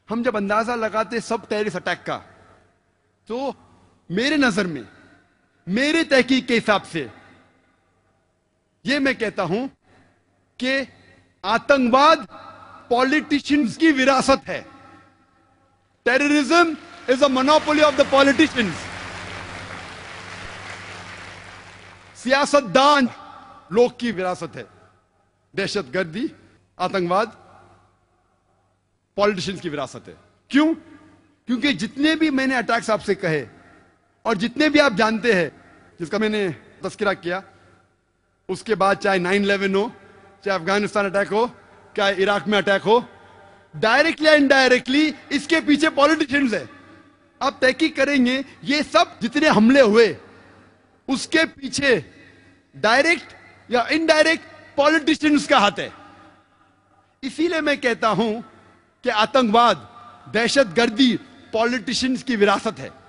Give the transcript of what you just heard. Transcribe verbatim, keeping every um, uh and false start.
हम जब अंदाजा लगाते सब टेररिस्ट अटैक का, तो मेरे नजर में, मेरे तहकीक के हिसाब से यह मैं कहता हूं कि आतंकवाद पॉलिटिशियंस की विरासत है। Terrorism is a monopoly of the politicians. सियासतदान लोग की विरासत है। दहशतगर्दी, आतंकवाद पॉलिटिशियंस की विरासत है। क्यों? क्योंकि जितने भी मैंने अटैक्स आपसे कहे और जितने भी आप जानते हैं जिसका मैंने तस्करा किया, उसके बाद चाहे नाइन इलेवन हो, चाहे अफगानिस्तान अटैक हो, चाहे इराक में अटैक हो, डायरेक्टली या इनडायरेक्टली इसके पीछे पॉलिटिशियंस है। आप तहकीक करेंगे ये सब जितने हमले हुए उसके पीछे डायरेक्ट या इनडायरेक्ट पॉलिटिशियंस का हाथ है। इसीलिए मैं कहता हूं कि आतंकवाद, दहशतगर्दी पॉलिटिशियंस की विरासत है।